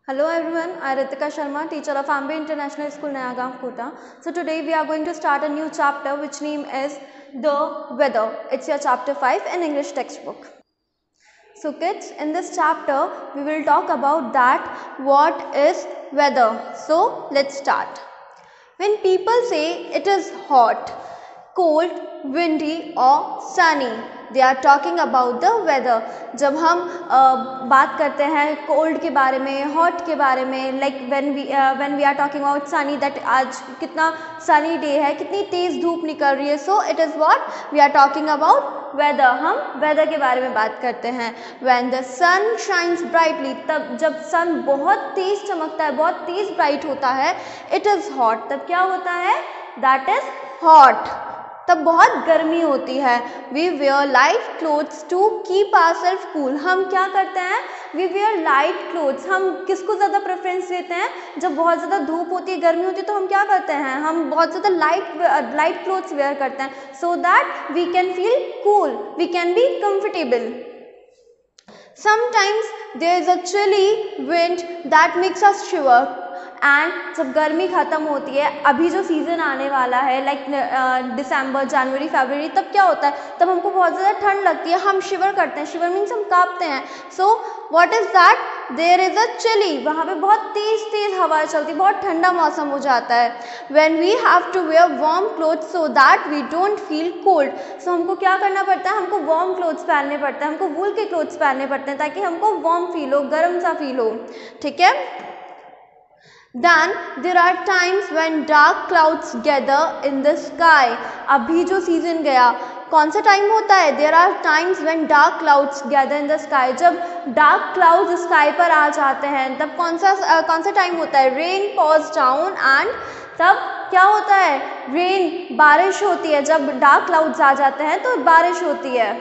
Hello everyone, I am Ritika Sharma, teacher of Ambe International School, Nayagaon, Kota. So today we are going to start a new chapter which name is The Weather. It's your chapter 5 in English textbook. So kids, in this chapter we will talk about that what is weather. So let's start. When people say it is hot, cold, windy or sunny, they are talking about the weather. जब हम बात करते हैं cold के बारे में, hot के बारे में, like when we are talking about sunny, that आज कितना sunny day है, कितनी तेज़ धूप निकल रही है, so it is what we are talking about weather. हम weather के बारे में बात करते हैं. When the sun shines brightly, तब जब sun बहुत तेज़ चमकता है, बहुत तेज़ bright होता है, it is hot. तब क्या होता है? That is hot. तब बहुत गर्मी होती है. We wear light clothes to keep ourselves cool. हम क्या करते हैं? We wear light clothes. हम किसको ज़्यादा प्रेफरेंस देते हैं? जब बहुत ज़्यादा धूप होती है, गर्मी होती है, तो हम क्या करते हैं? हम बहुत ज़्यादा लाइट क्लोथ्स वेयर करते हैं, so that we can feel cool, we can be comfortable. Sometimes there is a chilly wind that makes us shiver. And जब गर्मी ख़त्म होती है, अभी जो सीज़न आने वाला है लाइक दिसंबर, जनवरी, फरवरी, तब क्या होता है? तब हमको बहुत ज़्यादा ठंड लगती है, हम शिवर करते हैं. शिवर मीन्स हम कांपते हैं. So what is that? There is a chilly. वहाँ पे बहुत तेज़ तेज़ हवा चलती है, बहुत ठंडा मौसम हो जाता है. When we have to wear warm clothes so that we don't feel cold. So हमको क्या करना पड़ता है? हमको वार्म क्लोथ्स पहनने पड़ते हैं, हमको वूल के क्लोथ्स पहनने पड़ते हैं ताकि हमको वार्म फील हो, गर्म सा फील हो. ठीक है. Then there are times when dark clouds gather in the sky. अभी जो सीजन गया, कौन सा टाइम होता है? There are times when dark clouds gather in the sky. जब dark clouds स्काई पर आ जाते हैं, तब कौन सा टाइम होता है? Rain pours down and तब क्या होता है? Rain, बारिश होती है. जब dark clouds आ जाते हैं तो बारिश होती है.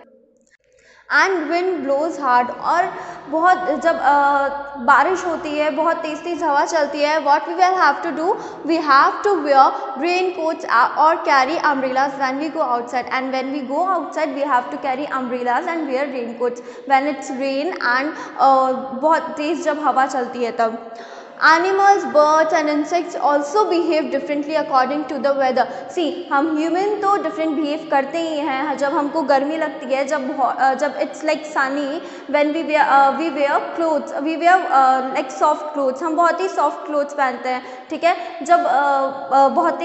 And wind blows hard. और बहुत जब बारिश होती है, बहुत तेज़ तेज़ हवा चलती है, what we will have to do? We have to wear rain coats और carry umbrellas when we go outside. And when we go outside we have to carry umbrellas and wear rain coats when it's rain and बहुत तेज़ जब हवा चलती है तब. Animals, birds and insects also behave differently according to the weather. See, हम human तो different behave करते ही हैं. जब हमको गर्मी लगती है, जब it's like sunny, when we wear clothes, we wear like soft clothes. हम बहुत ही soft clothes पहनते हैं. ठीक है. जब बहुत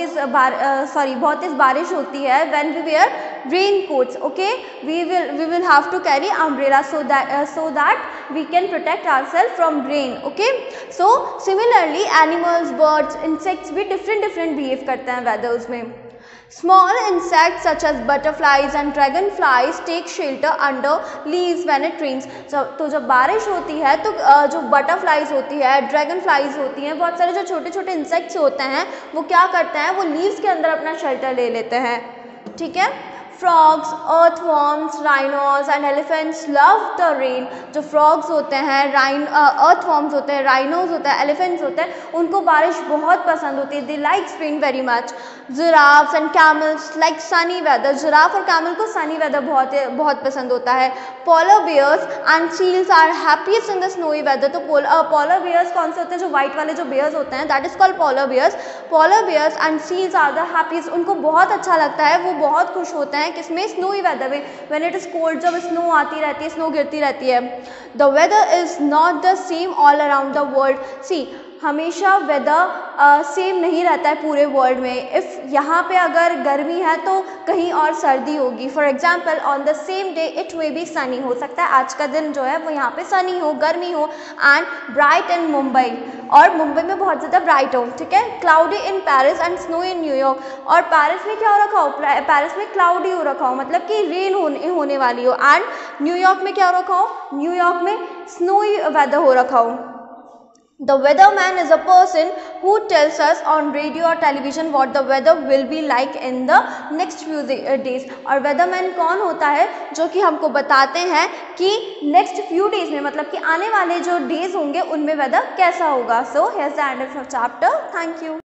तेज़ बारिश होती है, when we wear rain coats, okay, we will have to carry umbrella so that we can protect ourselves from rain. Okay. So similarly animals, birds, insects भी डिफरेंट बिहेव करते हैं वेदर्स में. Small insects such as butterflies and dragon flies take shelter under leaves when it rains. तो जब बारिश होती है तो जो बटरफ्लाइज होती है, ड्रैगन फ्लाइज होती हैं, बहुत सारे जो छोटे छोटे इंसेक्ट्स होते हैं, वो क्या करते हैं? वो लीव्स के अंदर अपना शेल्टर ले लेते हैं. ठीक है. Frogs, earthworms, rhinos and elephants love the rain. जो frogs होते हैं, earthworms होते हैं, rhinos होते हैं, elephants होते हैं, उनको बारिश बहुत पसंद होती है. They like rain very much. Giraffes and camels like sunny weather. Giraffe और कैमल को sunny weather बहुत पसंद होता है. Polar bears and seals are happiest in the snowy weather. तो polar bears कौन से होते हैं? जो white वाले जो bears होते हैं, that is called polar bears. Polar bears and seals are the happiest. उनको बहुत अच्छा लगता है, वो बहुत खुश होते हैं किसमें? स्नोई वेदर में. व्हेन इट इज कोल्ड, जब स्नो आती रहती है, स्नो गिरती रहती है. The weather is not the same all around the world. See, हमेशा वेदर सेम नहीं रहता है पूरे वर्ल्ड में. इफ़ यहाँ पे अगर गर्मी है तो कहीं और सर्दी होगी. For example, on the same day it may be sunny. हो सकता है आज का दिन जो है वो यहाँ पे सनी हो, गर्मी हो. एंड ब्राइट इन मुंबई, और मुंबई में बहुत ज़्यादा ब्राइट हो. ठीक है. Cloudy in Paris and snow in New York. और पेरिस में क्या हो रखा हो? पेरिस में क्लाउडी हो रखा हो, मतलब कि रेन होने वाली हो. एंड न्यूयॉर्क में क्या हो रखा हो? न्यूयॉर्क में स्नोई वेदर हो रखा हो. The weatherman is a person who tells us on radio or television what the weather will be like in the next few days. और weatherman कौन होता है? जो कि हमको बताते हैं कि next few days में, मतलब कि आने वाले जो days होंगे उनमें weather कैसा होगा. So here's the end of our chapter. Thank you.